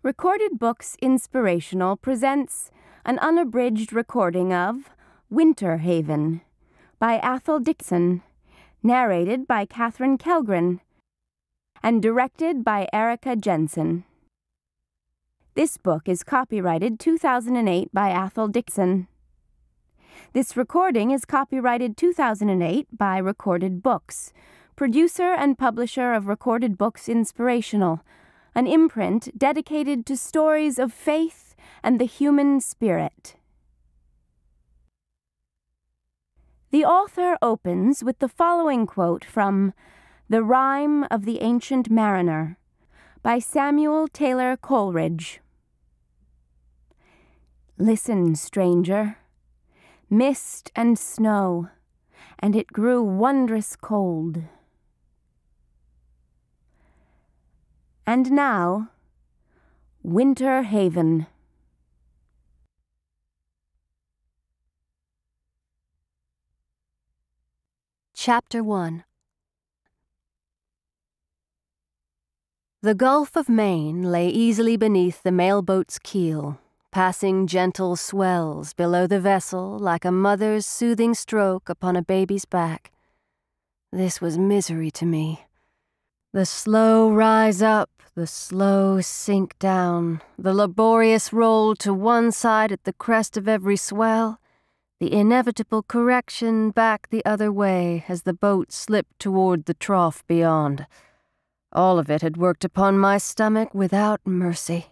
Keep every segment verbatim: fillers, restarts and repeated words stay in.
Recorded Books Inspirational presents an unabridged recording of Winter Haven by Athol Dickson, narrated by Kathryn Kellgren, and directed by Erica Jensen. This book is copyrighted two thousand eight by Athol Dickson. This recording is copyrighted two thousand eight by Recorded Books, producer and publisher of Recorded Books Inspirational, an imprint dedicated to stories of faith and the human spirit. The author opens with the following quote from The Rime of the Ancient Mariner by Samuel Taylor Coleridge. "Listen, stranger, mist and snow, and it grew wondrous cold. And now, Winter Haven." Chapter one. The Gulf of Maine lay easily beneath the mailboat's keel, passing gentle swells below the vessel like a mother's soothing stroke upon a baby's back. This was misery to me. The slow rise up, the slow sink down, the laborious roll to one side at the crest of every swell, the inevitable correction back the other way as the boat slipped toward the trough beyond. All of it had worked upon my stomach without mercy.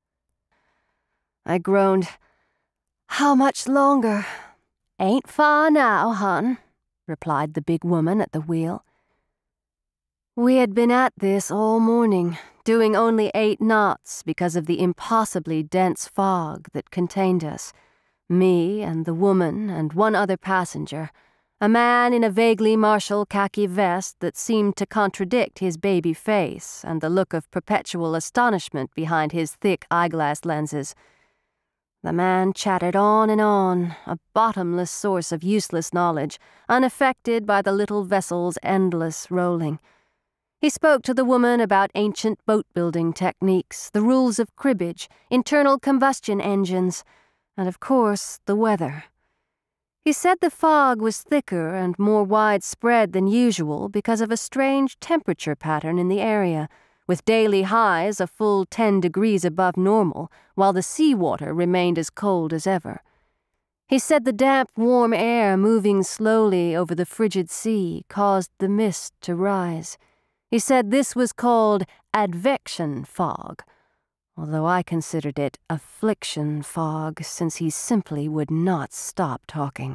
I groaned, "How much longer?" "Ain't far now, hon," replied the big woman at the wheel. We had been at this all morning, doing only eight knots because of the impossibly dense fog that contained us. Me and the woman and one other passenger, a man in a vaguely martial khaki vest that seemed to contradict his baby face and the look of perpetual astonishment behind his thick eyeglass lenses. The man chattered on and on, a bottomless source of useless knowledge, unaffected by the little vessel's endless rolling. He spoke to the woman about ancient boat-building techniques, the rules of cribbage, internal combustion engines, and, of course, the weather. He said the fog was thicker and more widespread than usual because of a strange temperature pattern in the area, with daily highs a full ten degrees above normal, while the seawater remained as cold as ever. He said the damp, warm air moving slowly over the frigid sea caused the mist to rise. He said this was called advection fog, although I considered it affliction fog since he simply would not stop talking.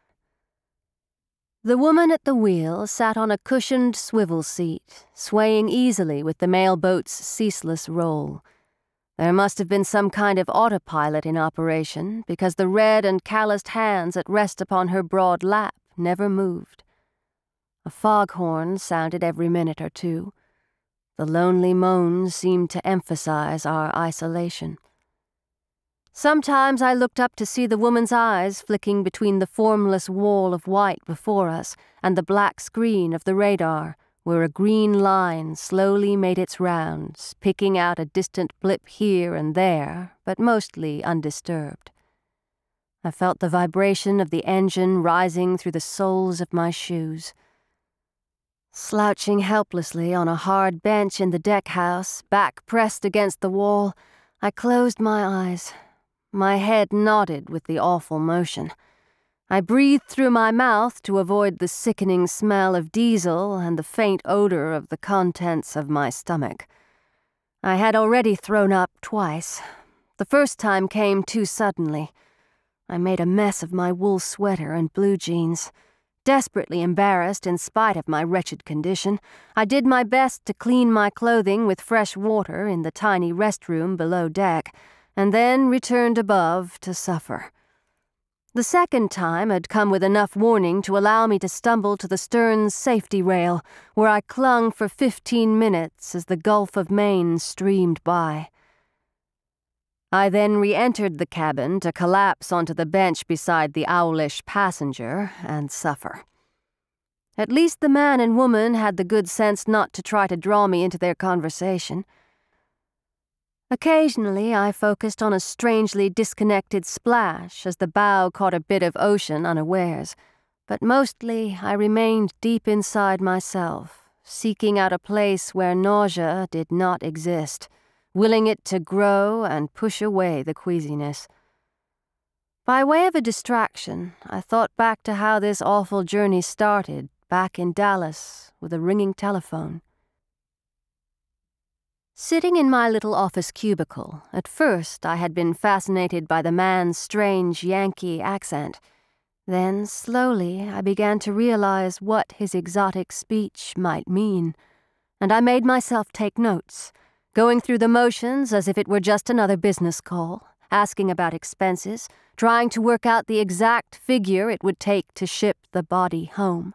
The woman at the wheel sat on a cushioned swivel seat, swaying easily with the mailboat's ceaseless roll. There must have been some kind of autopilot in operation, because the red and calloused hands at rest upon her broad lap never moved. A foghorn sounded every minute or two. The lonely moans seemed to emphasize our isolation. Sometimes I looked up to see the woman's eyes flicking between the formless wall of white before us and the black screen of the radar, where a green line slowly made its rounds, picking out a distant blip here and there, but mostly undisturbed. I felt the vibration of the engine rising through the soles of my shoes. Slouching helplessly on a hard bench in the deck-house, back pressed against the wall, I closed my eyes. My head nodded with the awful motion. I breathed through my mouth to avoid the sickening smell of diesel and the faint odor of the contents of my stomach. I had already thrown up twice. The first time came too suddenly. I made a mess of my wool sweater and blue jeans. Desperately embarrassed in spite of my wretched condition, I did my best to clean my clothing with fresh water in the tiny restroom below deck, and then returned above to suffer. The second time had come with enough warning to allow me to stumble to the stern's safety rail, where I clung for fifteen minutes as the Gulf of Maine streamed by. I then re-entered the cabin to collapse onto the bench beside the owlish passenger and suffer. At least the man and woman had the good sense not to try to draw me into their conversation. Occasionally, I focused on a strangely disconnected splash as the bow caught a bit of ocean unawares, but mostly I remained deep inside myself, seeking out a place where nausea did not exist, willing it to grow and push away the queasiness. By way of a distraction, I thought back to how this awful journey started back in Dallas with a ringing telephone. Sitting in my little office cubicle, at first I had been fascinated by the man's strange Yankee accent. Then, slowly, I began to realize what his exotic speech might mean, and I made myself take notes, going through the motions as if it were just another business call, asking about expenses, trying to work out the exact figure it would take to ship the body home.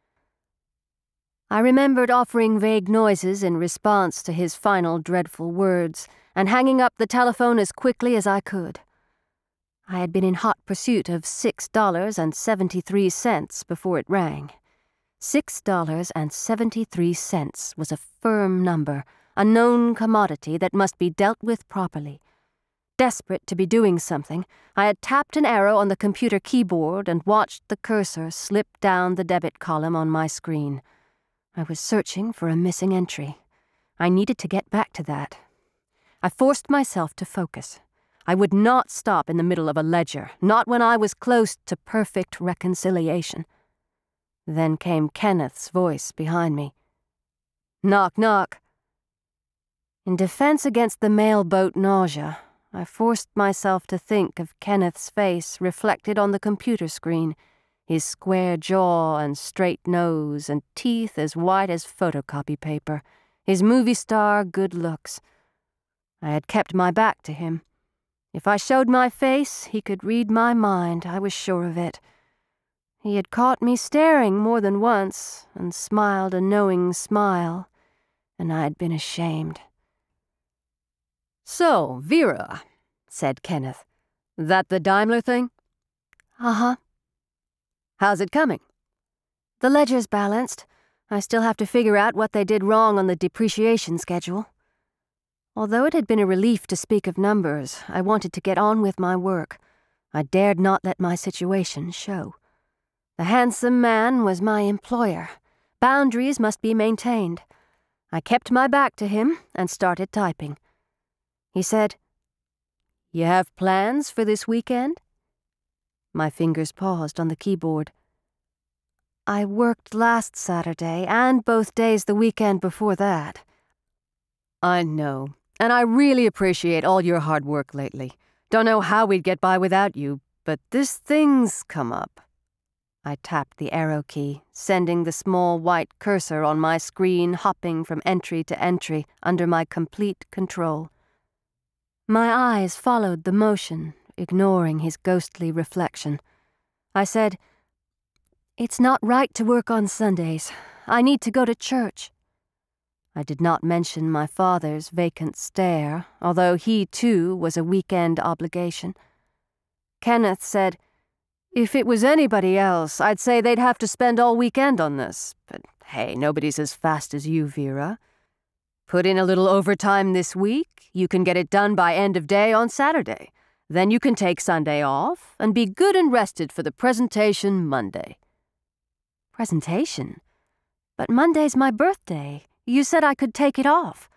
I remembered offering vague noises in response to his final dreadful words, and hanging up the telephone as quickly as I could. I had been in hot pursuit of six dollars and seventy-three cents before it rang. Six dollars and seventy-three cents was a firm number, a known commodity that must be dealt with properly. Desperate to be doing something, I had tapped an arrow on the computer keyboard and watched the cursor slip down the debit column on my screen. I was searching for a missing entry. I needed to get back to that. I forced myself to focus. I would not stop in the middle of a ledger, not when I was close to perfect reconciliation. Then came Kenneth's voice behind me. Knock, knock. In defense against the mailboat nausea, I forced myself to think of Kenneth's face reflected on the computer screen, his square jaw and straight nose and teeth as white as photocopy paper, his movie star good looks. I had kept my back to him. If I showed my face, he could read my mind, I was sure of it. He had caught me staring more than once and smiled a knowing smile, and I had been ashamed. So, Vera, said Kenneth, that the Daimler thing? Uh-huh. How's it coming? The ledger's balanced. I still have to figure out what they did wrong on the depreciation schedule. Although it had been a relief to speak of numbers, I wanted to get on with my work. I dared not let my situation show. The handsome man was my employer. Boundaries must be maintained. I kept my back to him and started typing. He said, "You have plans for this weekend?" My fingers paused on the keyboard. I worked last Saturday and both days the weekend before that. I know, and I really appreciate all your hard work lately. Don't know how we'd get by without you, but this thing's come up. I tapped the arrow key, sending the small white cursor on my screen hopping from entry to entry under my complete control. My eyes followed the motion, ignoring his ghostly reflection. I said, "It's not right to work on Sundays. I need to go to church." I did not mention my father's vacant stare, although he, too, was a weekend obligation. Kenneth said, "If it was anybody else, I'd say they'd have to spend all weekend on this. But hey, nobody's as fast as you, Vera. Put in a little overtime this week, you can get it done by end of day on Saturday. Then you can take Sunday off and be good and rested for the presentation Monday." Presentation? But Monday's my birthday. You said I could take it off.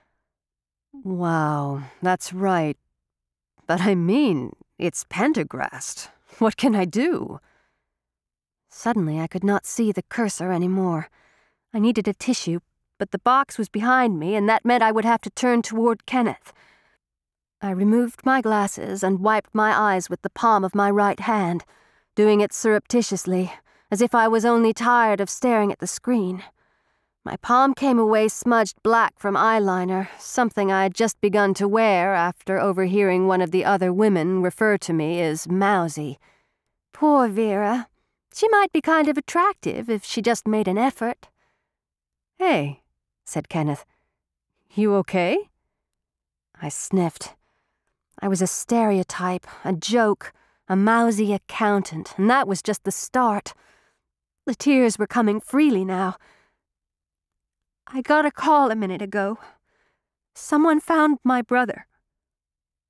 Wow, that's right. But I mean, it's Pendergrast. What can I do? Suddenly I could not see the cursor anymore. I needed a tissue, but the box was behind me, and that meant I would have to turn toward Kenneth. I removed my glasses and wiped my eyes with the palm of my right hand, doing it surreptitiously, as if I was only tired of staring at the screen. My palm came away smudged black from eyeliner, something I had just begun to wear after overhearing one of the other women refer to me as mousy. Poor Vera. She might be kind of attractive if she just made an effort. "Hey," said Kenneth. "You okay?" I sniffed. I was a stereotype, a joke, a mousy accountant, and that was just the start. The tears were coming freely now. "I got a call a minute ago. Someone found my brother."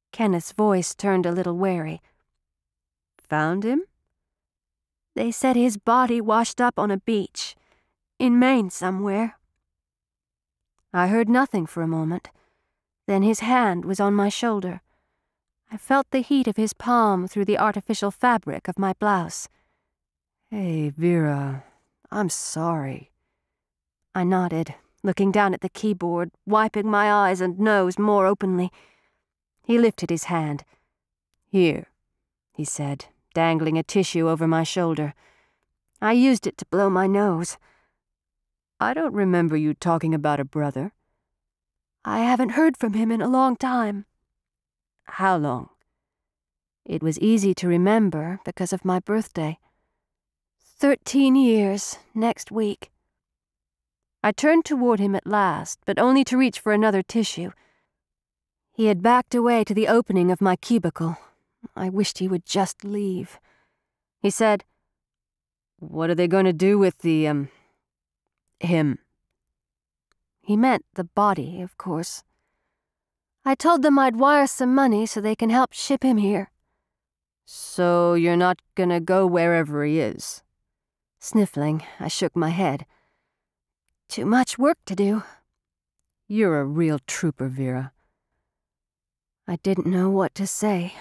Kenneth's voice turned a little wary. Found him? They said his body washed up on a beach, in Maine somewhere. I heard nothing for a moment. Then his hand was on my shoulder. I felt the heat of his palm through the artificial fabric of my blouse. Hey, Vera, I'm sorry. I nodded, looking down at the keyboard, wiping my eyes and nose more openly. He lifted his hand. Here, he said, dangling a tissue over my shoulder. I used it to blow my nose. I don't remember you talking about a brother. I haven't heard from him in a long time. How long? It was easy to remember because of my birthday. Thirteen years, next week. I turned toward him at last, but only to reach for another tissue. He had backed away to the opening of my cubicle. I wished he would just leave. He said, "What are they going to do with the, um, him?" He meant the body, of course. I told them I'd wire some money so they can help ship him here. So you're not gonna go wherever he is? Sniffling, I shook my head. Too much work to do. You're a real trooper, Vera. I didn't know what to say.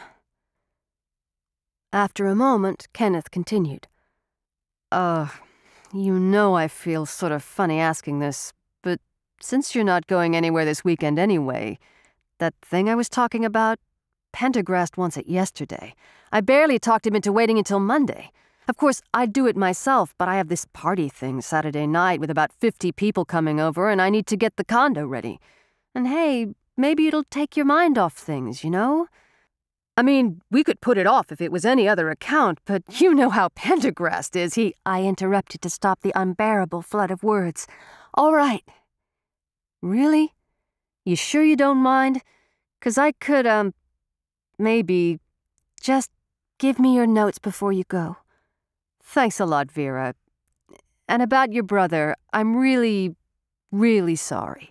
After a moment, Kenneth continued. Uh, you know I feel sort of funny asking this, but since you're not going anywhere this weekend anyway, that thing I was talking about, Pendergrast wants it yesterday. I barely talked him into waiting until Monday. Of course, I'd do it myself, but I have this party thing Saturday night with about fifty people coming over, and I need to get the condo ready. And hey, maybe it'll take your mind off things, you know? I mean, we could put it off if it was any other account, but you know how Pendergrast is, he— I interrupted to stop the unbearable flood of words. All right. Really? You sure you don't mind? 'Cause I could, um, maybe— Just give me your notes before you go. Thanks a lot, Vera. And about your brother, I'm really, really sorry.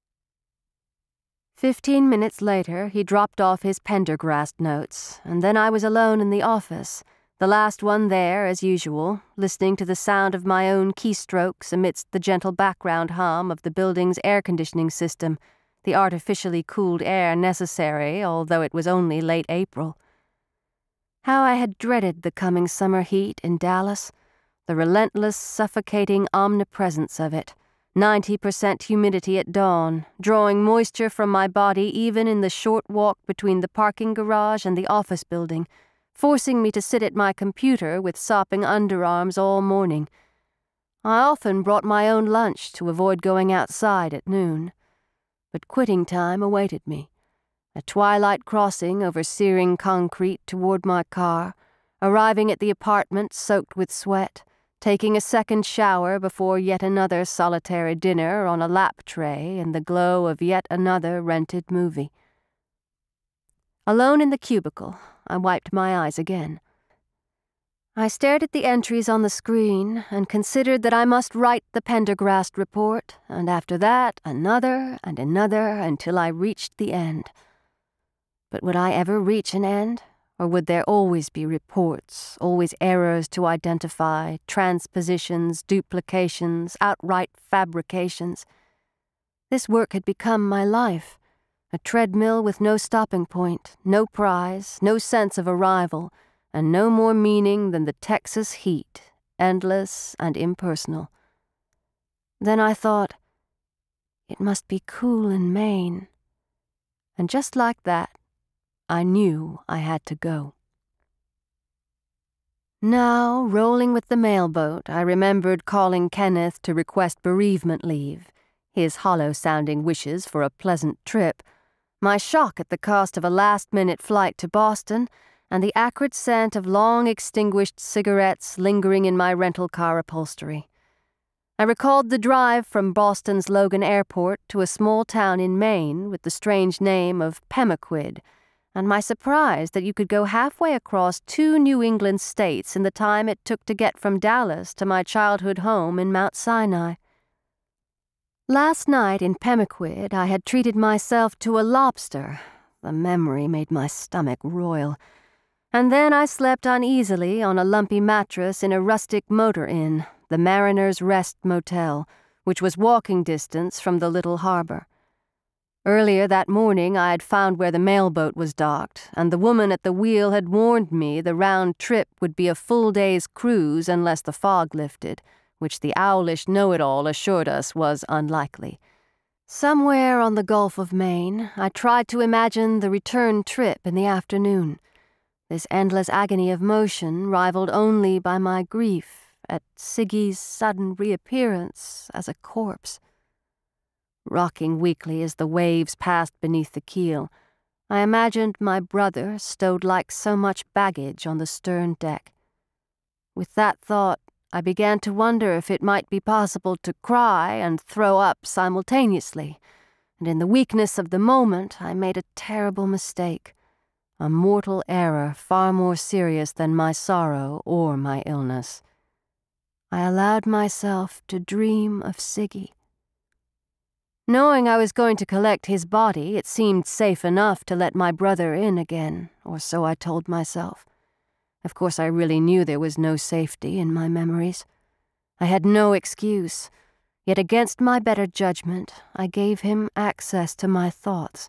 Fifteen minutes later, he dropped off his Pendergrast notes, and then I was alone in the office, the last one there, as usual, listening to the sound of my own keystrokes amidst the gentle background hum of the building's air conditioning system, the artificially cooled air necessary, although it was only late April. How I had dreaded the coming summer heat in Dallas, the relentless, suffocating omnipresence of it, ninety percent humidity at dawn, drawing moisture from my body even in the short walk between the parking garage and the office building, forcing me to sit at my computer with sopping underarms all morning. I often brought my own lunch to avoid going outside at noon. But quitting time awaited me. A twilight crossing over searing concrete toward my car, arriving at the apartment soaked with sweat, taking a second shower before yet another solitary dinner on a lap tray in the glow of yet another rented movie. Alone in the cubicle, I wiped my eyes again. I stared at the entries on the screen and considered that I must write the Pendergrast report, and after that another and another until I reached the end. But would I ever reach an end? Or would there always be reports, always errors to identify, transpositions, duplications, outright fabrications? This work had become my life, a treadmill with no stopping point, no prize, no sense of arrival, and no more meaning than the Texas heat, endless and impersonal. Then I thought, it must be cool in Maine. And just like that, I knew I had to go. Now, rolling with the mailboat, I remembered calling Kenneth to request bereavement leave, his hollow-sounding wishes for a pleasant trip, my shock at the cost of a last-minute flight to Boston, and the acrid scent of long-extinguished cigarettes lingering in my rental car upholstery. I recalled the drive from Boston's Logan Airport to a small town in Maine with the strange name of Pemaquid, and my surprise that you could go halfway across two New England states in the time it took to get from Dallas to my childhood home in Mount Sinai. Last night in Pemaquid, I had treated myself to a lobster, The memory made my stomach roil. And then I slept uneasily on a lumpy mattress in a rustic motor inn, the Mariner's Rest Motel, which was walking distance from the little harbor. Earlier that morning I had found where the mailboat was docked, and the woman at the wheel had warned me the round trip would be a full day's cruise unless the fog lifted, which the owlish know-it-all assured us was unlikely. Somewhere on the Gulf of Maine, I tried to imagine the return trip in the afternoon. This endless agony of motion rivaled only by my grief at Siggy's sudden reappearance as a corpse. Rocking weakly as the waves passed beneath the keel, I imagined my brother stowed like so much baggage on the stern deck. With that thought, I began to wonder if it might be possible to cry and throw up simultaneously, and in the weakness of the moment I made a terrible mistake. A mortal error far more serious than my sorrow or my illness. I allowed myself to dream of Siggy. Knowing I was going to collect his body, it seemed safe enough to let my brother in again, or so I told myself. Of course, I really knew there was no safety in my memories. I had no excuse, yet against my better judgment, I gave him access to my thoughts.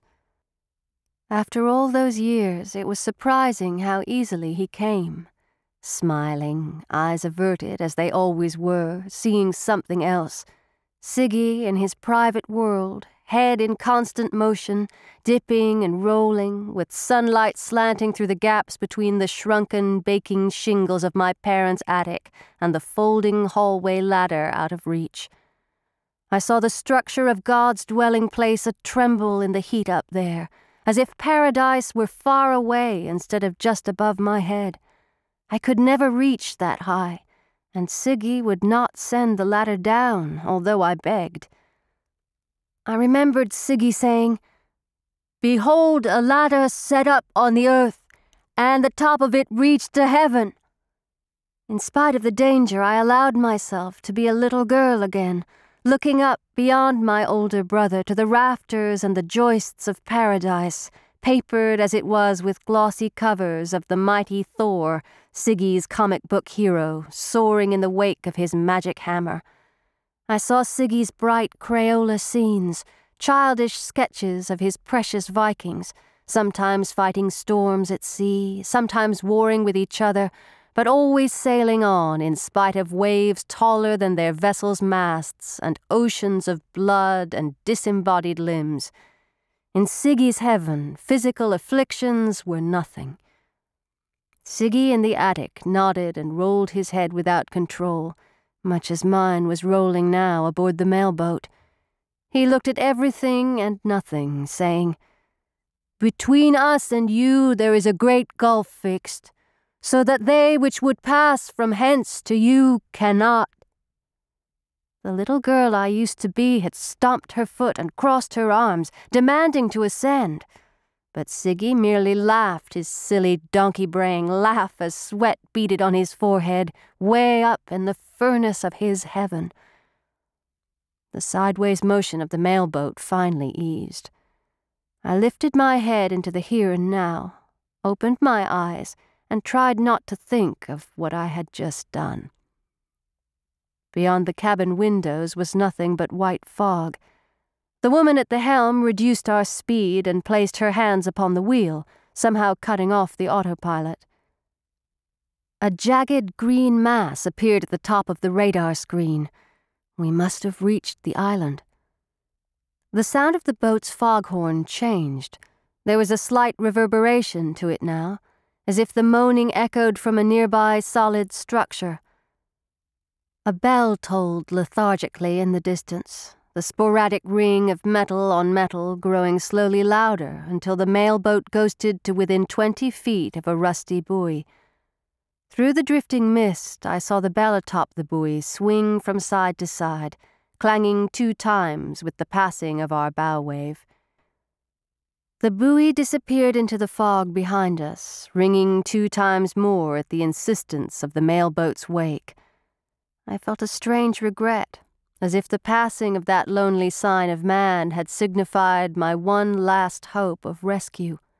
After all those years, it was surprising how easily he came, smiling, eyes averted as they always were, seeing something else. Siggy in his private world, head in constant motion, dipping and rolling, with sunlight slanting through the gaps between the shrunken, baking shingles of my parents' attic and the folding hallway ladder out of reach. I saw the structure of God's dwelling place a-tremble in the heat up there, as if paradise were far away instead of just above my head. I could never reach that high, and Siggy would not send the ladder down, although I begged. I remembered Siggy saying, "Behold a ladder set up on the earth, and the top of it reached to heaven." In spite of the danger, I allowed myself to be a little girl again, looking up beyond my older brother to the rafters and the joists of paradise, papered as it was with glossy covers of the mighty Thor, Siggy's comic book hero, soaring in the wake of his magic hammer. I saw Siggy's bright Crayola scenes, childish sketches of his precious Vikings, sometimes fighting storms at sea, sometimes warring with each other, but always sailing on in spite of waves taller than their vessels' masts and oceans of blood and disembodied limbs. In Siggy's heaven, physical afflictions were nothing. Siggy in the attic nodded and rolled his head without control, much as mine was rolling now aboard the mailboat. He looked at everything and nothing, saying, "Between us and you there is a great gulf fixed, so that they which would pass from hence to you cannot." The little girl I used to be had stomped her foot and crossed her arms, demanding to ascend. But Siggy merely laughed his silly donkey-braying laugh as sweat beaded on his forehead, way up in the furnace of his heaven. The sideways motion of the mailboat finally eased. I lifted my head into the here and now, opened my eyes, and tried not to think of what I had just done. Beyond the cabin windows was nothing but white fog. The woman at the helm reduced our speed and placed her hands upon the wheel, somehow cutting off the autopilot. A jagged green mass appeared at the top of the radar screen. We must have reached the island. The sound of the boat's foghorn changed. There was a slight reverberation to it now, as if the moaning echoed from a nearby solid structure. A bell tolled lethargically in the distance, the sporadic ring of metal on metal growing slowly louder until the mailboat ghosted to within twenty feet of a rusty buoy. Through the drifting mist, I saw the bell atop the buoy swing from side to side, clanging two times with the passing of our bow wave. The buoy disappeared into the fog behind us, ringing two times more at the insistence of the mailboat's wake. I felt a strange regret, as if the passing of that lonely sign of man had signified my one last hope of rescue.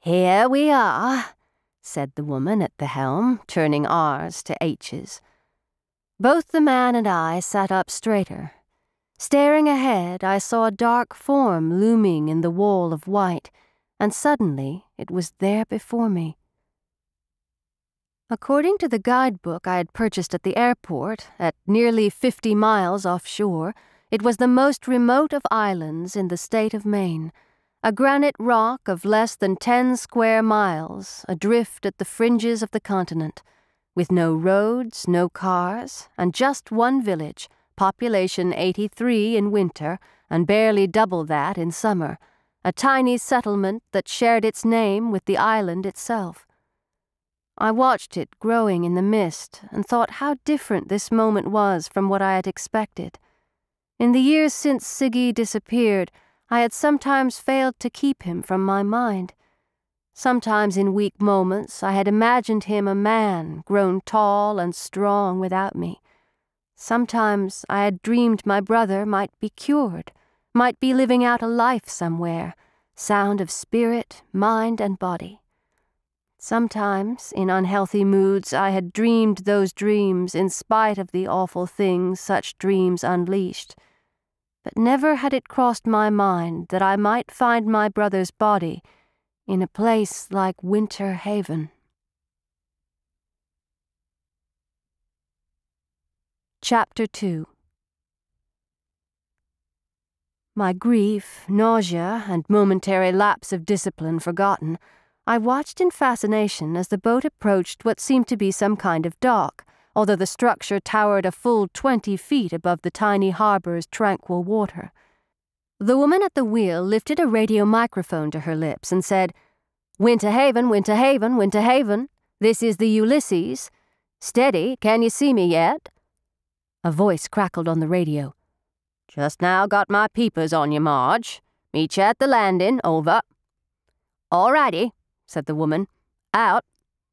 "Here we are," said the woman at the helm, turning R's to H's. Both the man and I sat up straighter. Staring ahead, I saw a dark form looming in the wall of white, and suddenly it was there before me. According to the guidebook I had purchased at the airport, at nearly fifty miles offshore, it was the most remote of islands in the state of Maine, a granite rock of less than ten square miles, adrift at the fringes of the continent, with no roads, no cars, and just one village, population eighty-three in winter and barely double that in summer, a tiny settlement that shared its name with the island itself. I watched it growing in the mist and thought how different this moment was from what I had expected. In the years since Siggy disappeared, I had sometimes failed to keep him from my mind. Sometimes in weak moments I had imagined him a man grown tall and strong without me. Sometimes I had dreamed my brother might be cured, might be living out a life somewhere, sound of spirit, mind, and body. Sometimes, in unhealthy moods, I had dreamed those dreams in spite of the awful things such dreams unleashed. But never had it crossed my mind that I might find my brother's body in a place like Winter Haven. Chapter two. My grief, nausea, and momentary lapse of discipline forgotten, I watched in fascination as the boat approached what seemed to be some kind of dock, although the structure towered a full twenty feet above the tiny harbor's tranquil water. The woman at the wheel lifted a radio microphone to her lips and said, "Winter Haven, Winter Haven, Winter Haven. This is the Ulysses. Steady, can you see me yet?" A voice crackled on the radio. "Just now got my peepers on you, Marge. Meet you at the landing, over." "All righty," said the woman. "Out."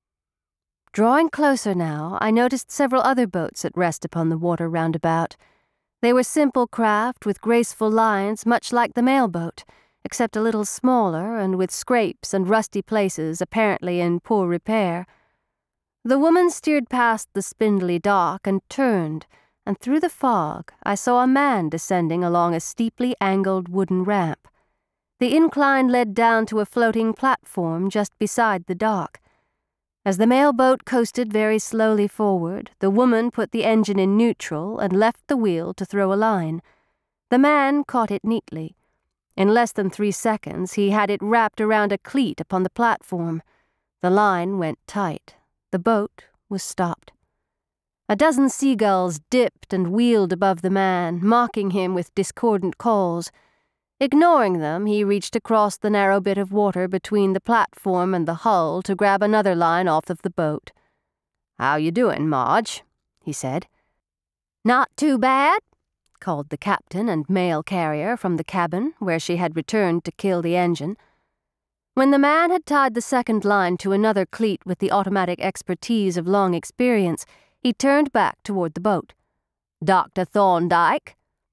Drawing closer now, I noticed several other boats at rest upon the water roundabout. They were simple craft with graceful lines much like the mailboat, except a little smaller and with scrapes and rusty places apparently in poor repair. The woman steered past the spindly dock and turned, and through the fog I saw a man descending along a steeply angled wooden ramp. The incline led down to a floating platform just beside the dock. As the mailboat coasted very slowly forward, the woman put the engine in neutral and left the wheel to throw a line. The man caught it neatly. In less than three seconds, he had it wrapped around a cleat upon the platform. The line went tight. The boat was stopped. A dozen seagulls dipped and wheeled above the man, mocking him with discordant calls. Ignoring them, he reached across the narrow bit of water between the platform and the hull to grab another line off of the boat. "How you doing, Marge?" he said. "Not too bad," called the captain and mail carrier from the cabin, where she had returned to kill the engine. When the man had tied the second line to another cleat with the automatic expertise of long experience, he turned back toward the boat. "Doctor Thorndyke?"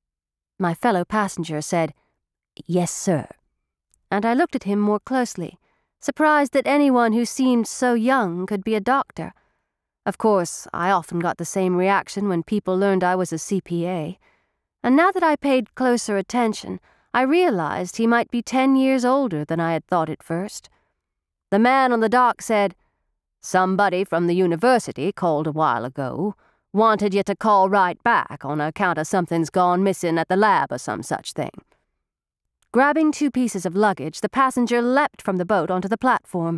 My fellow passenger said, "Yes, sir." And I looked at him more closely, surprised that anyone who seemed so young could be a doctor. Of course, I often got the same reaction when people learned I was a C P A. And now that I paid closer attention, I realized he might be ten years older than I had thought at first. The man on the dock said, "Somebody from the university called a while ago. Wanted you to call right back on account of something's gone missing at the lab or some such thing." Grabbing two pieces of luggage, the passenger leapt from the boat onto the platform.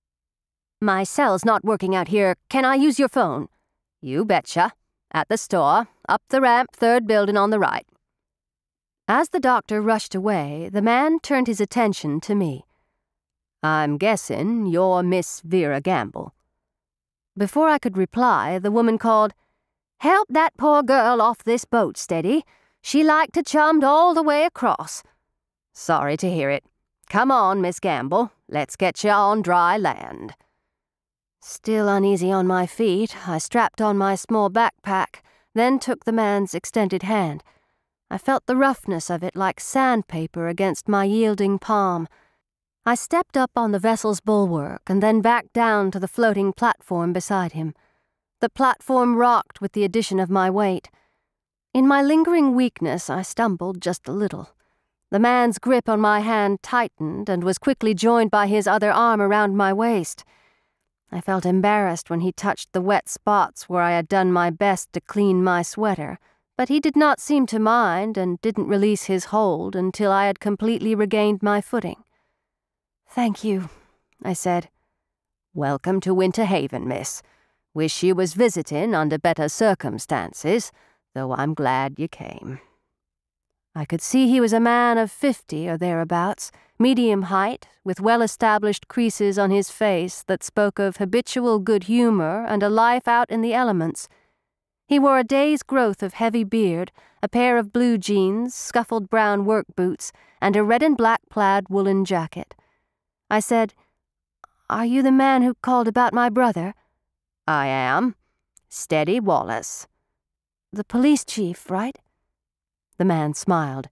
"My cell's not working out here. Can I use your phone?" "You betcha. At the store, up the ramp, third building on the right." As the doctor rushed away, the man turned his attention to me. "I'm guessing you're Miss Vera Gamble." Before I could reply, the woman called, "Help that poor girl off this boat, Steady. She like to chummed all the way across." "Sorry to hear it. Come on, Miss Gamble. Let's get you on dry land." Still uneasy on my feet, I strapped on my small backpack, then took the man's extended hand. I felt the roughness of it like sandpaper against my yielding palm. I stepped up on the vessel's bulwark and then back down to the floating platform beside him. The platform rocked with the addition of my weight. In my lingering weakness, I stumbled just a little. The man's grip on my hand tightened and was quickly joined by his other arm around my waist. I felt embarrassed when he touched the wet spots where I had done my best to clean my sweater, but he did not seem to mind and didn't release his hold until I had completely regained my footing. "Thank you," I said. "Welcome to Winter Haven, miss. Wish you was visiting under better circumstances, though I'm glad you came." I could see he was a man of fifty or thereabouts, medium height, with well-established creases on his face that spoke of habitual good humor and a life out in the elements. He wore a day's growth of heavy beard, a pair of blue jeans, scuffled brown work boots, and a red and black plaid woolen jacket. I said, "Are you the man who called about my brother?" "I am. Steady Wallace." "The police chief, right?" The man smiled.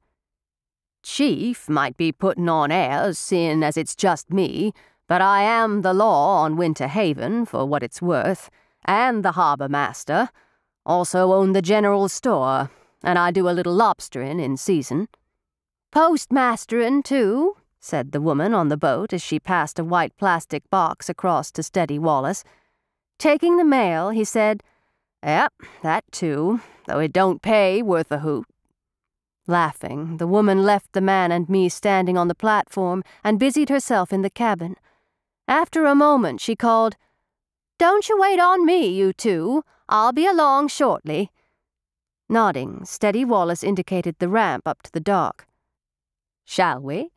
"Chief might be putting on airs, seeing as it's just me, but I am the law on Winter Haven, for what it's worth, and the harbour master. Also own the general store, and I do a little lobstering in season." "Postmastering, too?" said the woman on the boat as she passed a white plastic box across to Steady Wallace. Taking the mail, he said, "Yep, that too, though it don't pay worth a hoot." Laughing, the woman left the man and me standing on the platform and busied herself in the cabin. After a moment, she called, "Don't you wait on me, you two. I'll be along shortly." Nodding, Steady Wallace indicated the ramp up to the dock. "Shall we?"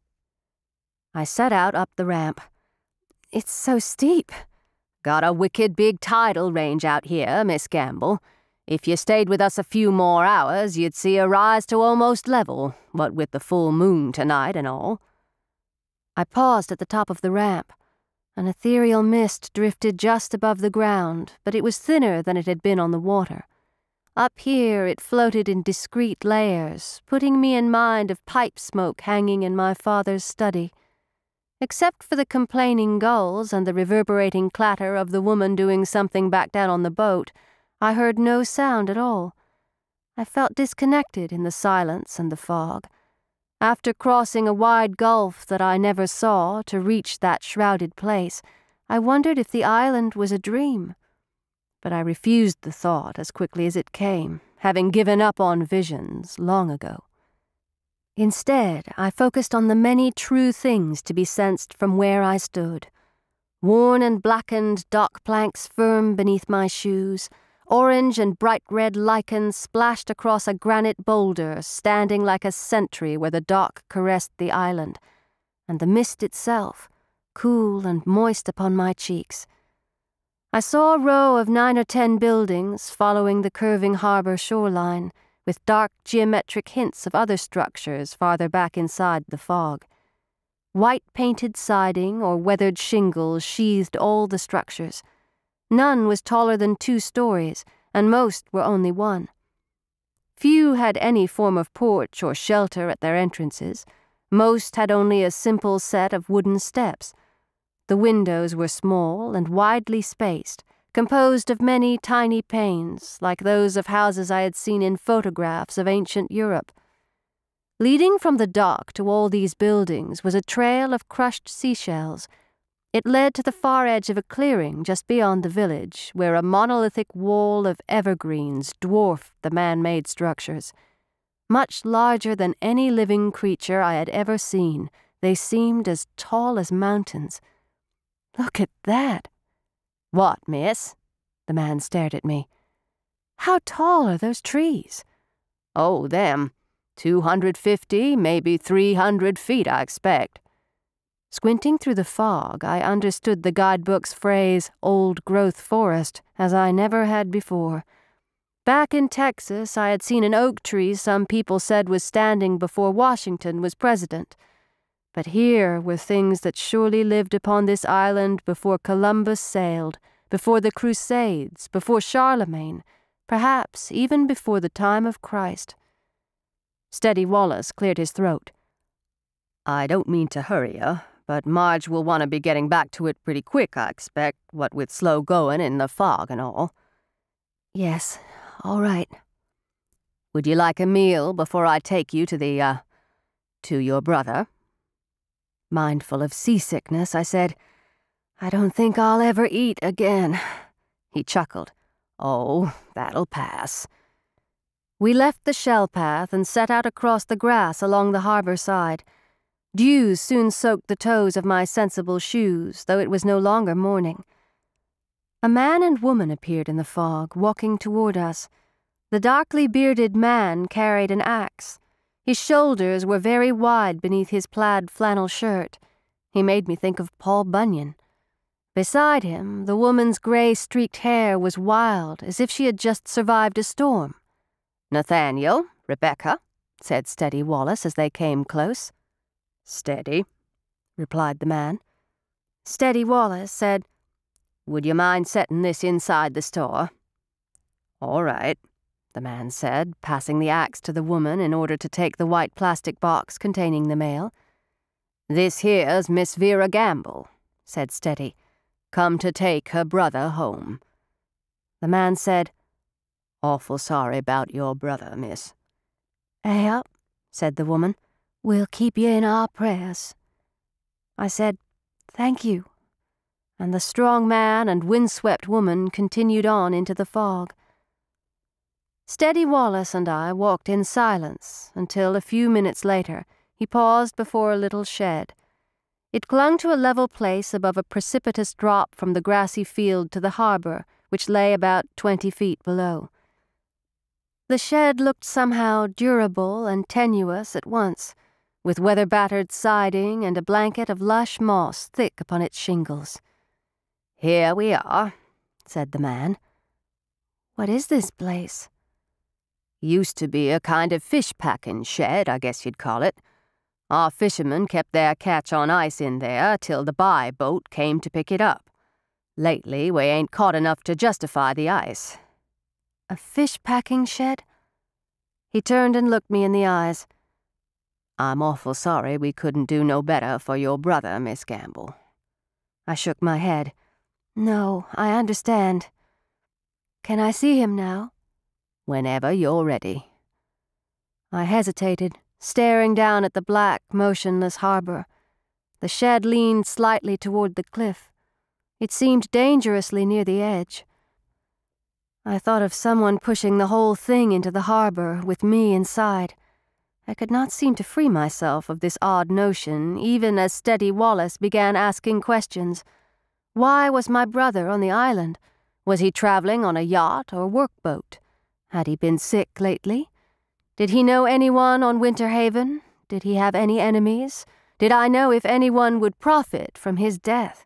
I set out up the ramp. "It's so steep." "Got a wicked big tidal range out here, Miss Gamble. If you stayed with us a few more hours, you'd see a rise to almost level, what with the full moon tonight and all." I paused at the top of the ramp. An ethereal mist drifted just above the ground, but it was thinner than it had been on the water. Up here it floated in discreet layers, putting me in mind of pipe smoke hanging in my father's study. Except for the complaining gulls and the reverberating clatter of the woman doing something back down on the boat, I heard no sound at all. I felt disconnected in the silence and the fog. After crossing a wide gulf that I never saw to reach that shrouded place, I wondered if the island was a dream. But I refused the thought as quickly as it came, having given up on visions long ago. Instead, I focused on the many true things to be sensed from where I stood. Worn and blackened dock planks firm beneath my shoes, orange and bright red lichens splashed across a granite boulder standing like a sentry where the dock caressed the island, and the mist itself, cool and moist upon my cheeks. I saw a row of nine or ten buildings following the curving harbor shoreline, with dark geometric hints of other structures farther back inside the fog. White-painted siding or weathered shingles sheathed all the structures. None was taller than two stories, and most were only one. Few had any form of porch or shelter at their entrances. Most had only a simple set of wooden steps. The windows were small and widely spaced, composed of many tiny panes, like those of houses I had seen in photographs of ancient Europe. Leading from the dock to all these buildings was a trail of crushed seashells. It led to the far edge of a clearing just beyond the village, where a monolithic wall of evergreens dwarfed the man-made structures. Much larger than any living creature I had ever seen, they seemed as tall as mountains. "Look at that." "What, miss?" The man stared at me. "How tall are those trees?" "Oh, them. Two hundred fifty, maybe three hundred feet, I expect." Squinting through the fog, I understood the guidebook's phrase, old-growth forest, as I never had before. Back in Texas, I had seen an oak tree some people said was standing before Washington was president. But here were things that surely lived upon this island before Columbus sailed, before the Crusades, before Charlemagne, perhaps even before the time of Christ. Steady Wallace cleared his throat. "I don't mean to hurry you, but Marge will want to be getting back to it pretty quick, I expect, what with slow going in the fog and all. Yes, all right. Would you like a meal before I take you to the, uh, to your brother? Mindful of seasickness, I said, I don't think I'll ever eat again. He chuckled. Oh, that'll pass. We left the shell path and set out across the grass along the harbor side. Dews soon soaked the toes of my sensible shoes, though it was no longer morning. A man and woman appeared in the fog, walking toward us. The darkly bearded man carried an axe. His shoulders were very wide beneath his plaid flannel shirt. He made me think of Paul Bunyan. Beside him, the woman's gray-streaked hair was wild, as if she had just survived a storm. Nathaniel, Rebecca, said Steady Wallace as they came close. Steady, replied the man. Steady Wallace said, Would you mind setting this inside the store? All right, the man said, passing the axe to the woman in order to take the white plastic box containing the mail. This here's Miss Vera Gamble, said Steady, come to take her brother home. The man said, Awful sorry about your brother, miss. Yep, said the woman. We'll keep you in our prayers. I said, Thank you. And the strong man and windswept woman continued on into the fog. Steady Wallace and I walked in silence until, a few minutes later, he paused before a little shed. It clung to a level place above a precipitous drop from the grassy field to the harbor, which lay about twenty feet below. The shed looked somehow durable and tenuous at once, with weather-battered siding and a blanket of lush moss thick upon its shingles. Here we are, said the man. What is this place? Used to be a kind of fish-packing shed, I guess you'd call it. Our fishermen kept their catch on ice in there till the buy boat came to pick it up. Lately, we ain't caught enough to justify the ice. A fish-packing shed? He turned and looked me in the eyes. I'm awful sorry we couldn't do no better for your brother, Miss Gamble. I shook my head. No, I understand. Can I see him now? Whenever you're ready. I hesitated, staring down at the black, motionless harbor. The shed leaned slightly toward the cliff. It seemed dangerously near the edge. I thought of someone pushing the whole thing into the harbor, with me inside. I could not seem to free myself of this odd notion, even as Steady Wallace began asking questions. Why was my brother on the island? Was he traveling on a yacht or workboat? Had he been sick lately? Did he know anyone on Winter Haven? Did he have any enemies? Did I know if anyone would profit from his death?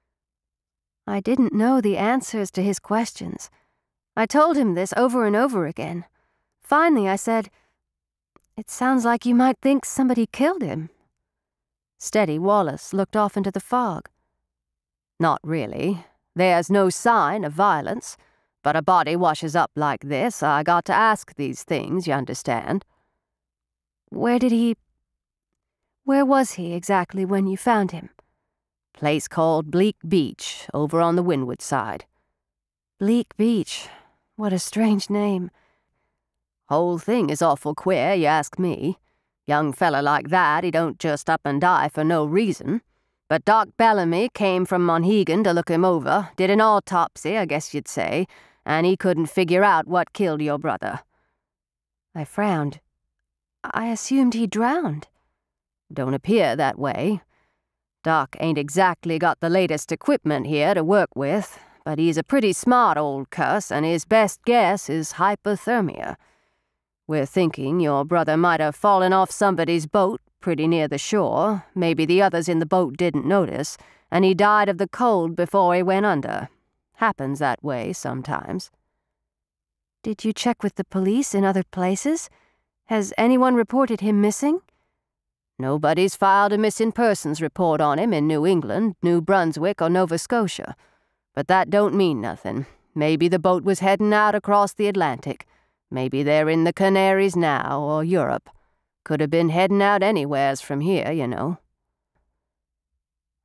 I didn't know the answers to his questions. I told him this over and over again. Finally, I said, It sounds like you might think somebody killed him. Steady Wallace looked off into the fog. Not really. There's no sign of violence. But a body washes up like this, I got to ask these things, you understand. Where did he... Where was he exactly when you found him? Place called Bleak Beach, over on the windward side. Bleak Beach. What a strange name. Whole thing is awful queer, you ask me. Young fella like that, he don't just up and die for no reason. But Doc Bellamy came from Monhegan to look him over, did an autopsy, I guess you'd say, and he couldn't figure out what killed your brother. I frowned. I assumed he drowned. Don't appear that way. Doc ain't exactly got the latest equipment here to work with, but he's a pretty smart old cuss, and his best guess is hypothermia. We're thinking your brother might have fallen off somebody's boat pretty near the shore. Maybe the others in the boat didn't notice, and he died of the cold before he went under. Happens that way sometimes. Did you check with the police in other places? Has anyone reported him missing? Nobody's filed a missing persons report on him in New England, New Brunswick, or Nova Scotia. But that don't mean nothing. Maybe the boat was heading out across the Atlantic. Maybe they're in the Canaries now, or Europe. Could have been heading out anywheres from here, you know.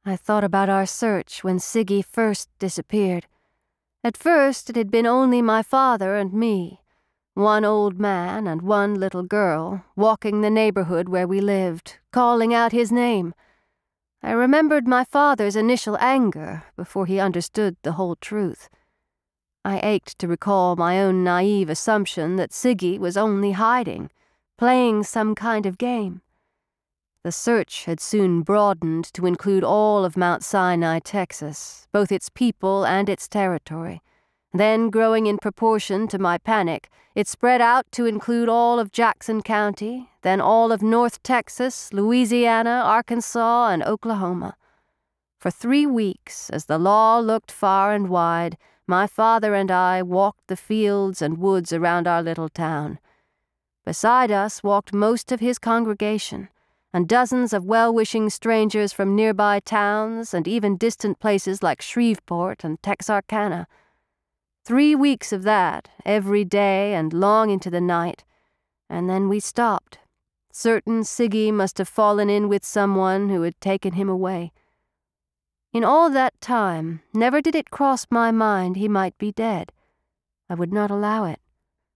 I thought about our search when Siggy first disappeared. At first, it had been only my father and me, one old man and one little girl, walking the neighborhood where we lived, calling out his name. I remembered my father's initial anger before he understood the whole truth. I ached to recall my own naive assumption that Siggy was only hiding, playing some kind of game. The search had soon broadened to include all of Mount Sinai, Texas, both its people and its territory. Then, growing in proportion to my panic, it spread out to include all of Jackson County, then all of North Texas, Louisiana, Arkansas, and Oklahoma. For three weeks, as the law looked far and wide, my father and I walked the fields and woods around our little town. Beside us walked most of his congregation, and dozens of well-wishing strangers from nearby towns and even distant places like Shreveport and Texarkana. Three weeks of that, every day and long into the night, and then we stopped, certain Siggy must have fallen in with someone who had taken him away. In all that time, never did it cross my mind he might be dead. I would not allow it.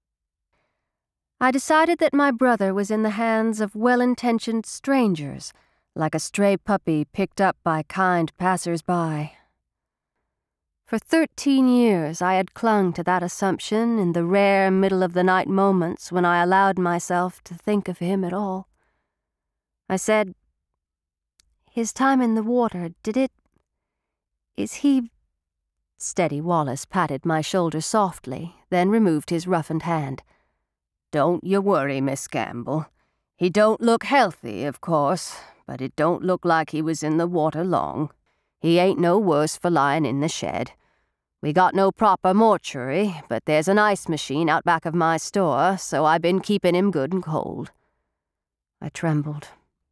I decided that my brother was in the hands of well-intentioned strangers, like a stray puppy picked up by kind passers-by. For thirteen years I had clung to that assumption in the rare middle-of-the-night moments when I allowed myself to think of him at all. I said, "His time in the water, did it... is he..." Steady Wallace patted my shoulder softly, then removed his roughened hand. "Don't you worry, Miss Gamble. He don't look healthy, of course, but it don't look like he was in the water long. He ain't no worse for lying in the shed. We got no proper mortuary, but there's an ice machine out back of my store, so I been keeping him good and cold." I trembled.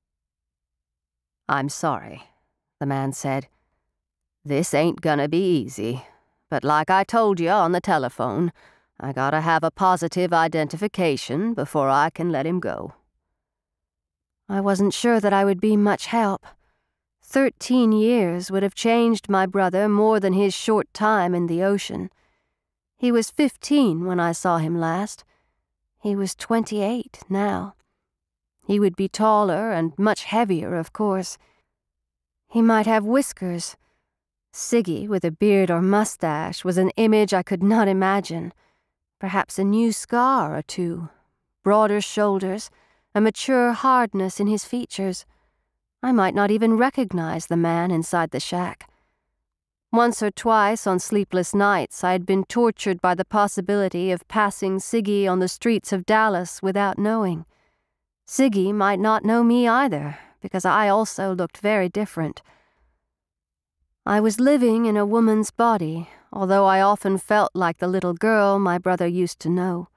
"I'm sorry," the man said. "This ain't gonna be easy, but like I told you on the telephone, I gotta have a positive identification before I can let him go." I wasn't sure that I would be much help. Thirteen years would have changed my brother more than his short time in the ocean. He was fifteen when I saw him last. He was twenty-eight now. He would be taller and much heavier, of course. He might have whiskers. Siggy with a beard or mustache was an image I could not imagine. Perhaps a new scar or two, broader shoulders, a mature hardness in his features. I might not even recognize the man inside the shack. Once or twice on sleepless nights I had been tortured by the possibility of passing Siggy on the streets of Dallas without knowing. Siggy might not know me either, because I also looked very different. I was living in a woman's body, although I often felt like the little girl my brother used to know.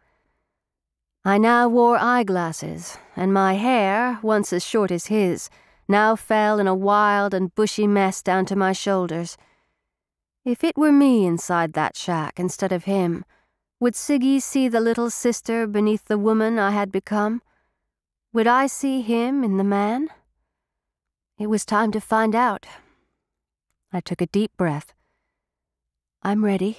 I now wore eyeglasses, and my hair, once as short as his, now fell in a wild and bushy mess down to my shoulders. If it were me inside that shack instead of him, would Siggy see the little sister beneath the woman I had become? Would I see him in the man? It was time to find out. I took a deep breath. "I'm ready."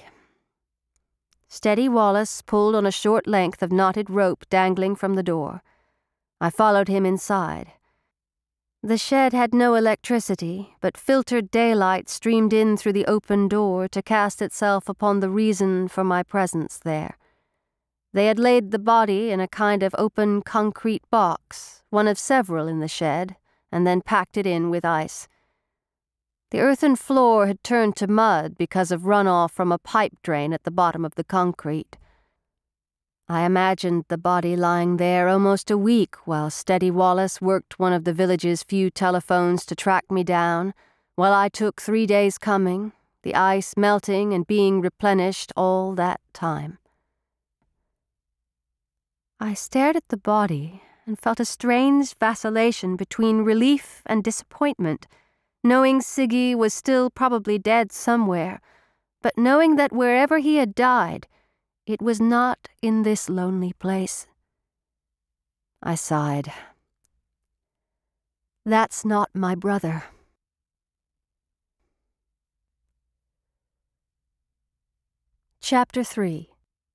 Steady Wallace pulled on a short length of knotted rope dangling from the door. I followed him inside. The shed had no electricity, but filtered daylight streamed in through the open door to cast itself upon the reason for my presence there. They had laid the body in a kind of open concrete box, one of several in the shed, and then packed it in with ice. The earthen floor had turned to mud because of runoff from a pipe drain at the bottom of the concrete. I imagined the body lying there almost a week while Steady Wallace worked one of the village's few telephones to track me down, while I took three days coming, the ice melting and being replenished all that time. I stared at the body and felt a strange vacillation between relief and disappointment, knowing Siggy was still probably dead somewhere, but knowing that wherever he had died, it was not in this lonely place. I sighed. "That's not my brother." Chapter three.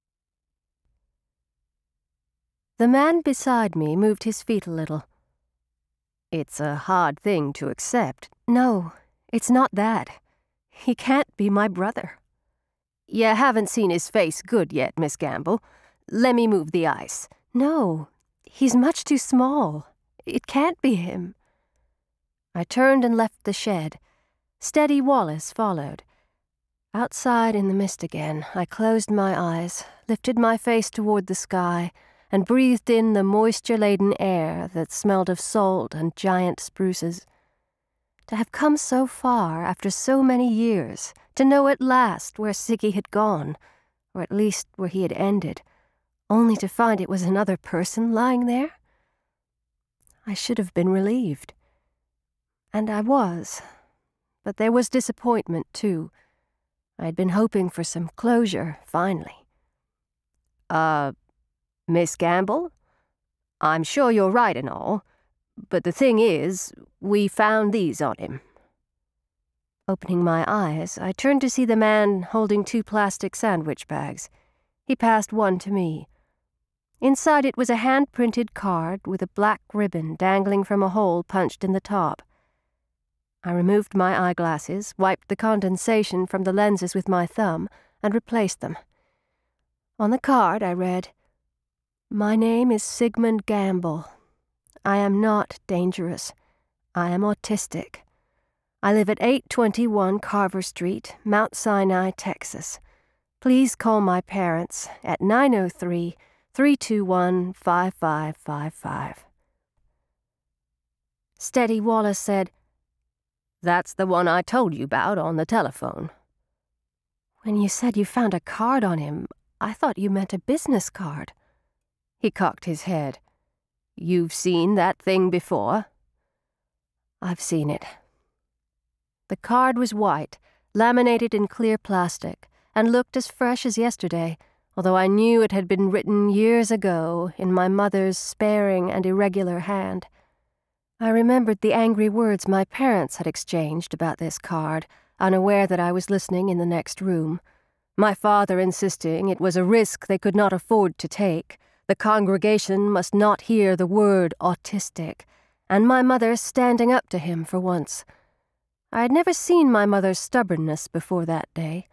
The man beside me moved his feet a little. It's a hard thing to accept. No, it's not that. He can't be my brother. You haven't seen his face good yet, Miss Gamble. Let me move the ice. No, he's much too small. It can't be him. I turned and left the shed. Steady Wallace followed. Outside in the mist again, I closed my eyes, lifted my face toward the sky, and breathed in the moisture-laden air that smelled of salt and giant spruces. To have come so far after so many years, to know at last where Siggy had gone, or at least where he had ended, only to find it was another person lying there? I should have been relieved. And I was. But there was disappointment, too. I had been hoping for some closure, finally. Uh, Miss Gamble? I'm sure you're right and all, but the thing is, we found these on him. Opening my eyes, I turned to see the man holding two plastic sandwich bags. He passed one to me. Inside it was a hand-printed card with a black ribbon dangling from a hole punched in the top. I removed my eyeglasses, wiped the condensation from the lenses with my thumb, and replaced them. On the card I read, "My name is Sigmund Gamble. I am not dangerous. I am autistic. I live at eight twenty-one Carver Street, Mount Sinai, Texas. Please call my parents at nine oh three, three two one, five five five five. Steady Wallace said, "That's the one I told you about on the telephone." "When you said you found a card on him, I thought you meant a business card." He cocked his head. "You've seen that thing before?" "I've seen it." The card was white, laminated in clear plastic, and looked as fresh as yesterday, although I knew it had been written years ago in my mother's sparing and irregular hand. I remembered the angry words my parents had exchanged about this card, unaware that I was listening in the next room. My father insisting it was a risk they could not afford to take. The congregation must not hear the word autistic, and my mother standing up to him for once. I had never seen my mother's stubbornness before that day.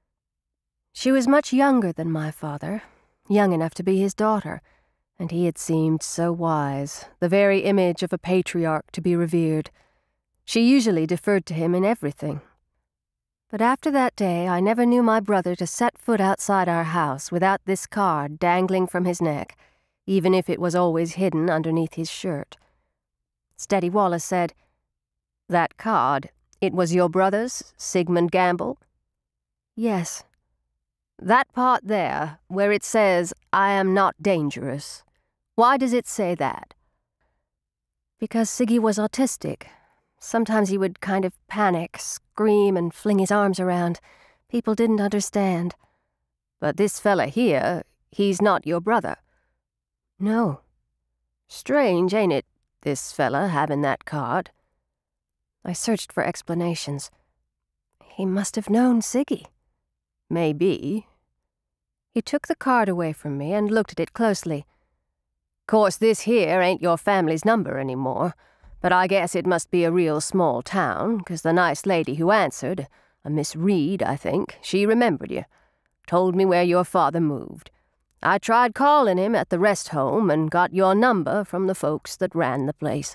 She was much younger than my father, young enough to be his daughter, and he had seemed so wise, the very image of a patriarch to be revered. She usually deferred to him in everything. But after that day, I never knew my brother to set foot outside our house without this card dangling from his neck, even if it was always hidden underneath his shirt. Steady Wallace said, "That card, it was your brother's, Sigmund Gamble?" "Yes." "That part there, where it says, 'I am not dangerous,' why does it say that?" "Because Siggy was autistic. Sometimes he would kind of panic, scream, and fling his arms around. People didn't understand." "But this fella here, he's not your brother?" "No." "Strange, ain't it, this fella having that card?" I searched for explanations. He must have known Siggy. "Maybe." He took the card away from me and looked at it closely. "Course this here ain't your family's number anymore, but I guess it must be a real small town, 'cause the nice lady who answered, a Miss Reed, I think, she remembered you. Told me where your father moved. I tried calling him at the rest home and got your number from the folks that ran the place."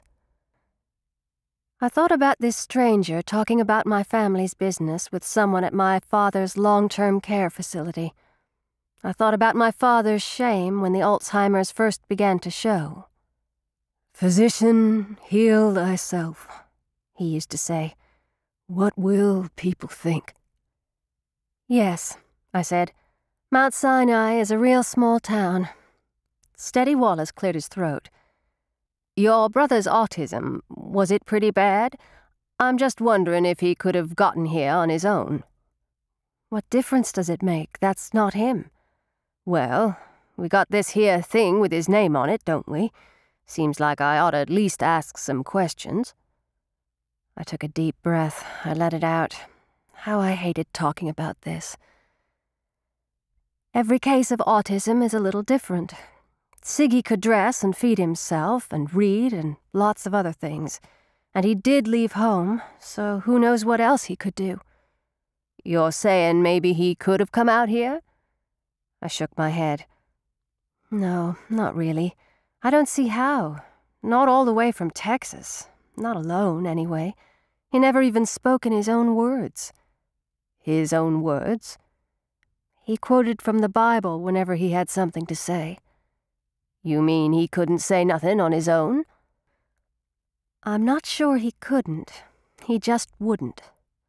I thought about this stranger talking about my family's business with someone at my father's long-term care facility. I thought about my father's shame when the Alzheimer's first began to show. "Physician, heal thyself," he used to say. "What will people think?" "Yes," I said. "Mount Sinai is a real small town." Steady Wallace cleared his throat. "Your brother's autism, was it pretty bad? I'm just wondering if he could have gotten here on his own." "What difference does it make? That's not him." "Well, we got this here thing with his name on it, don't we? Seems like I ought to at least ask some questions." I took a deep breath. I let it out. How I hated talking about this. Every case of autism is a little different. Siggy could dress and feed himself and read and lots of other things. And he did leave home, so who knows what else he could do. You're saying maybe he could have come out here? I shook my head. No, not really. I don't see how. Not all the way from Texas. Not alone, anyway. He never even spoke in his own words. His own words? He quoted from the Bible whenever he had something to say. You mean he couldn't say nothing on his own? I'm not sure he couldn't. He just wouldn't.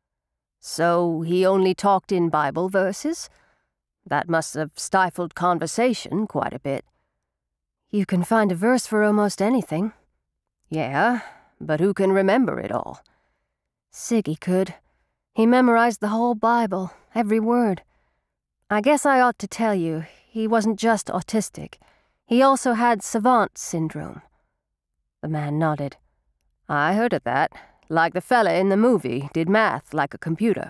So he only talked in Bible verses? That must have stifled conversation quite a bit. You can find a verse for almost anything. Yeah, but who can remember it all? Siggy could. He memorized the whole Bible, every word. I guess I ought to tell you, he wasn't just autistic. He also had savant syndrome. The man nodded. I heard of that. Like the fella in the movie, did math like a computer.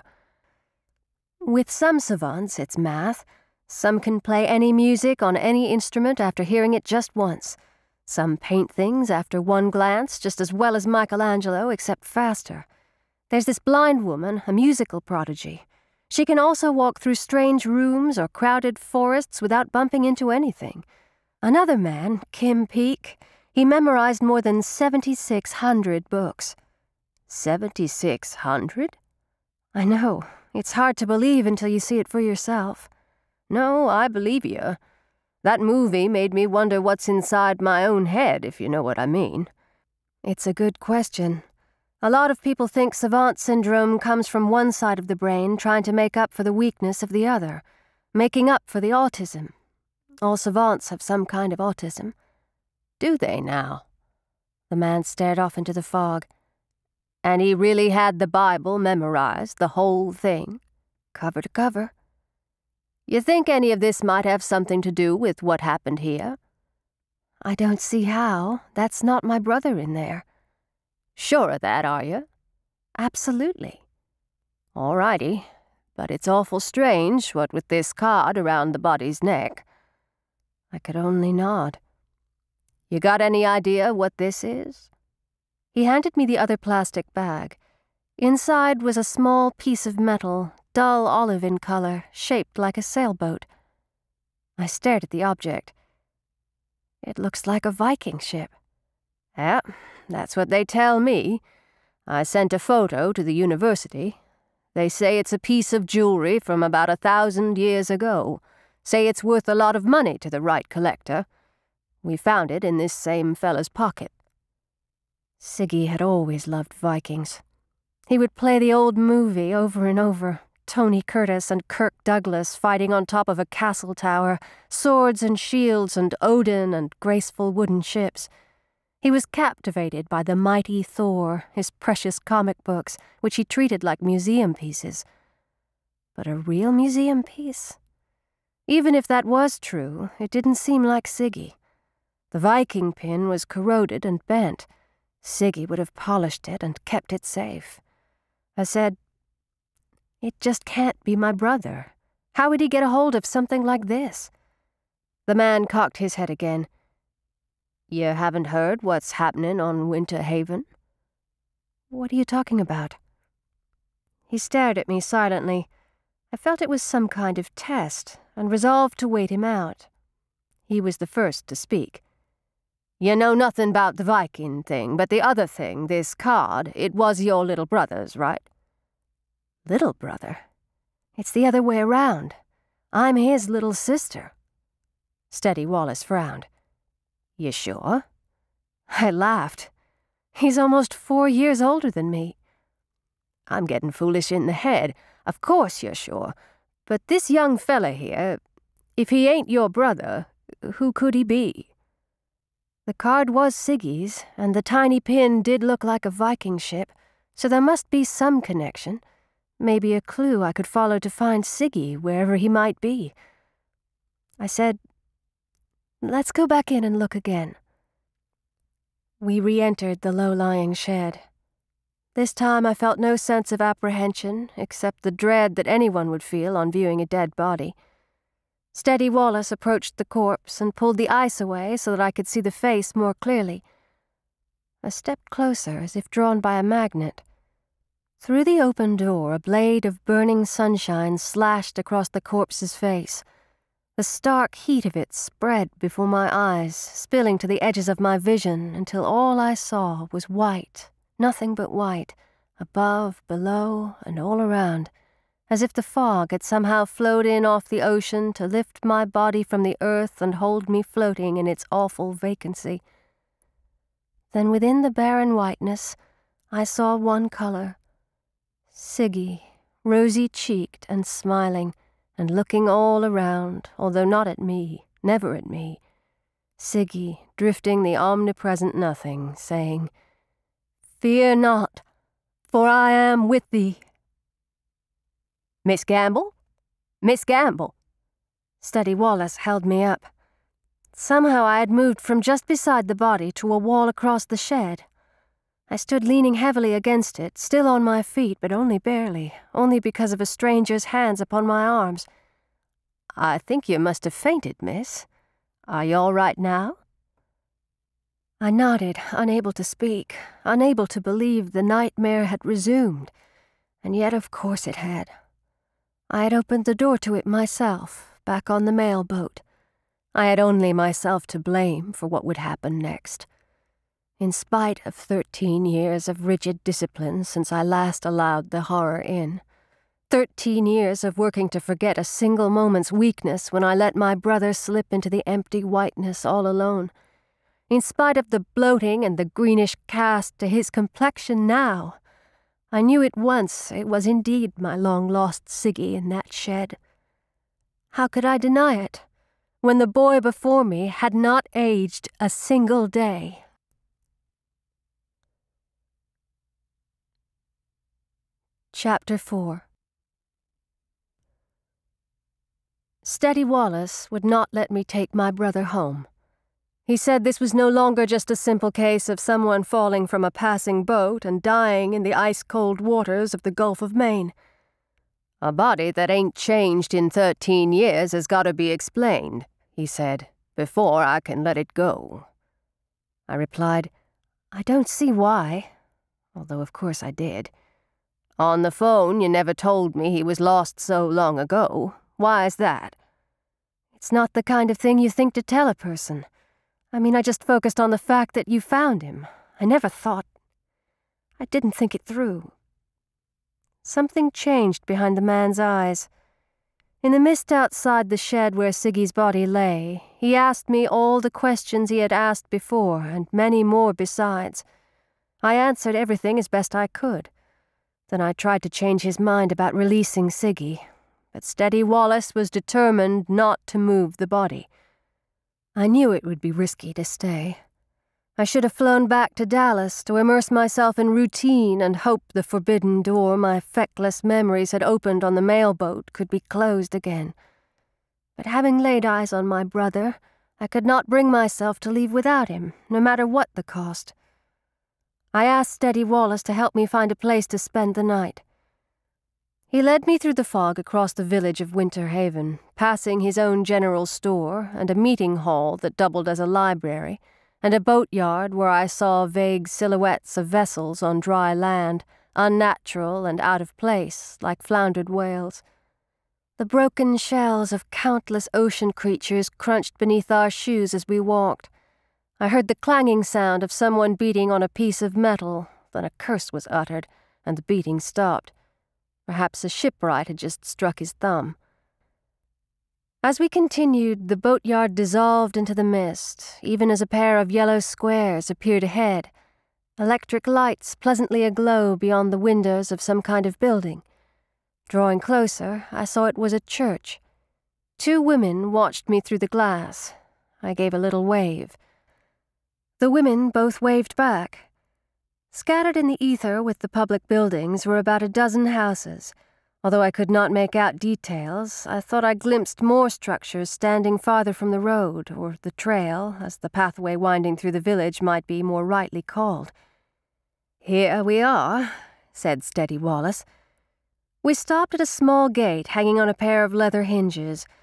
With some savants, it's math. Some can play any music on any instrument after hearing it just once. Some paint things after one glance just as well as Michelangelo, except faster. There's this blind woman, a musical prodigy. She can also walk through strange rooms or crowded forests without bumping into anything. Another man, Kim Peake, he memorized more than seventy-six hundred books. seventy-six hundred? I know. It's hard to believe until you see it for yourself. No, I believe you. That movie made me wonder what's inside my own head, if you know what I mean. It's a good question. A lot of people think savant syndrome comes from one side of the brain trying to make up for the weakness of the other, making up for the autism. All savants have some kind of autism. Do they now? The man stared off into the fog. And he really had the Bible memorized, the whole thing? Cover to cover. You think any of this might have something to do with what happened here? I don't see how. That's not my brother in there. Sure of that, are you? Absolutely. All righty. But it's awful strange, what with this card around the body's neck. I could only nod. You got any idea what this is? He handed me the other plastic bag. Inside was a small piece of metal, dull olive in color, shaped like a sailboat. I stared at the object. It looks like a Viking ship. Yeah, that's what they tell me. I sent a photo to the university. They say it's a piece of jewelry from about a thousand years ago. Say it's worth a lot of money to the right collector. We found it in this same fella's pocket. Siggy had always loved Vikings. He would play the old movie over and over, Tony Curtis and Kirk Douglas fighting on top of a castle tower, swords and shields and Odin and graceful wooden ships. He was captivated by the mighty Thor, his precious comic books, which he treated like museum pieces. But a real museum piece? Even if that was true, it didn't seem like Siggy. The Viking pin was corroded and bent. Siggy would have polished it and kept it safe. I said, "It just can't be my brother. How would he get a hold of something like this?" The man cocked his head again. You haven't heard what's happening on Winter Haven? What are you talking about? He stared at me silently. I felt it was some kind of test, and resolved to wait him out. He was the first to speak. You know nothing about the Viking thing, but the other thing, this card, it was your little brother's, right? Little brother? It's the other way around. I'm his little sister. Steady Wallace frowned. You sure? I laughed. He's almost four years older than me. I'm getting foolish in the head. Of course you're sure. But this young fella here, if he ain't your brother, who could he be? The card was Siggy's, and the tiny pin did look like a Viking ship, so there must be some connection. Maybe a clue I could follow to find Siggy wherever he might be. I said, "Let's go back in and look again." We re-entered the low-lying shed. This time I felt no sense of apprehension, except the dread that anyone would feel on viewing a dead body. Steady Wallace approached the corpse and pulled the ice away so that I could see the face more clearly. I stepped closer as if drawn by a magnet. Through the open door, a blade of burning sunshine slashed across the corpse's face. The stark heat of it spread before my eyes, spilling to the edges of my vision until all I saw was white, nothing but white, above, below, and all around, as if the fog had somehow flowed in off the ocean to lift my body from the earth and hold me floating in its awful vacancy. Then within the barren whiteness, I saw one color. Siggy, rosy-cheeked and smiling, and looking all around, although not at me, never at me. Siggy, drifting the omnipresent nothing, saying, "Fear not, for I am with thee." "Miss Gamble? Miss Gamble!" Steady Wallace held me up. Somehow I had moved from just beside the body to a wall across the shed. I stood leaning heavily against it, still on my feet, but only barely, only because of a stranger's hands upon my arms. "I think you must have fainted, miss. Are you all right now?" I nodded, unable to speak, unable to believe the nightmare had resumed, and yet of course it had. I had opened the door to it myself, back on the mail boat. I had only myself to blame for what would happen next. In spite of thirteen years of rigid discipline since I last allowed the horror in, thirteen years of working to forget a single moment's weakness when I let my brother slip into the empty whiteness all alone, in spite of the bloating and the greenish cast to his complexion now, I knew at once it was indeed my long-lost Siggy in that shed. How could I deny it, when the boy before me had not aged a single day? Chapter four. Steady Wallace would not let me take my brother home. He said this was no longer just a simple case of someone falling from a passing boat and dying in the ice-cold waters of the Gulf of Maine. "A body that ain't changed in thirteen years has got to be explained," he said, "before I can let it go." I replied, "I don't see why," although of course I did. "On the phone, you never told me he was lost so long ago. Why is that?" "It's not the kind of thing you think to tell a person. I mean, I just focused on the fact that you found him. I never thought... I didn't think it through." Something changed behind the man's eyes. In the mist outside the shed where Siggy's body lay, he asked me all the questions he had asked before, and many more besides. I answered everything as best I could. Then I tried to change his mind about releasing Siggy, but Steady Wallace was determined not to move the body. I knew it would be risky to stay. I should have flown back to Dallas to immerse myself in routine and hope the forbidden door my feckless memories had opened on the mailboat could be closed again. But having laid eyes on my brother, I could not bring myself to leave without him, no matter what the cost. I asked Steady Wallace to help me find a place to spend the night. He led me through the fog across the village of Winter Haven, passing his own general store and a meeting hall that doubled as a library, and a boatyard where I saw vague silhouettes of vessels on dry land, unnatural and out of place, like floundered whales. The broken shells of countless ocean creatures crunched beneath our shoes as we walked. I heard the clanging sound of someone beating on a piece of metal, then a curse was uttered, and the beating stopped. Perhaps a shipwright had just struck his thumb. As we continued, the boatyard dissolved into the mist, even as a pair of yellow squares appeared ahead, electric lights pleasantly aglow beyond the windows of some kind of building. Drawing closer, I saw it was a church. Two women watched me through the glass. I gave a little wave. The women both waved back. Scattered in the ether with the public buildings were about a dozen houses. Although I could not make out details, I thought I glimpsed more structures standing farther from the road, or the trail, as the pathway winding through the village might be more rightly called. "Here we are," said Steady Wallace. We stopped at a small gate hanging on a pair of leather hinges.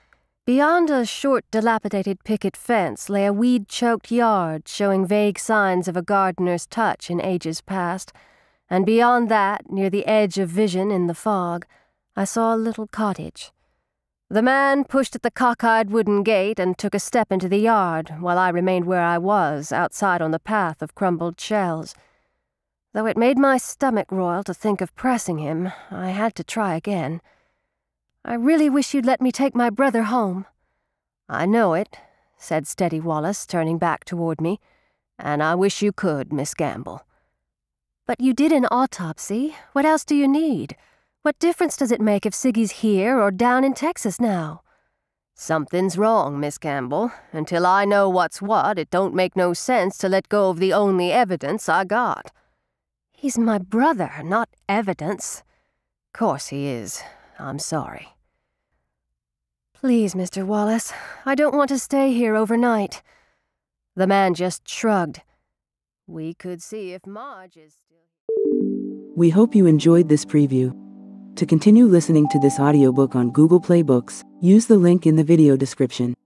Beyond a short, dilapidated picket fence lay a weed-choked yard showing vague signs of a gardener's touch in ages past, and beyond that, near the edge of vision in the fog, I saw a little cottage. The man pushed at the cockeyed wooden gate and took a step into the yard, while I remained where I was, outside on the path of crumbled shells. Though it made my stomach roil to think of pressing him, I had to try again. "I really wish you'd let me take my brother home." "I know it," said Steady Wallace, turning back toward me, "and I wish you could, Miss Gamble." "But you did an autopsy. What else do you need? What difference does it make if Siggy's here or down in Texas now?" "Something's wrong, Miss Gamble. Until I know what's what, it don't make no sense to let go of the only evidence I got." "He's my brother, not evidence." "Course he is. I'm sorry." "Please, Mister Wallace, I don't want to stay here overnight." The man just shrugged. "We could see if Marge is still..." We hope you enjoyed this preview. To continue listening to this audiobook on Google Play Books, use the link in the video description.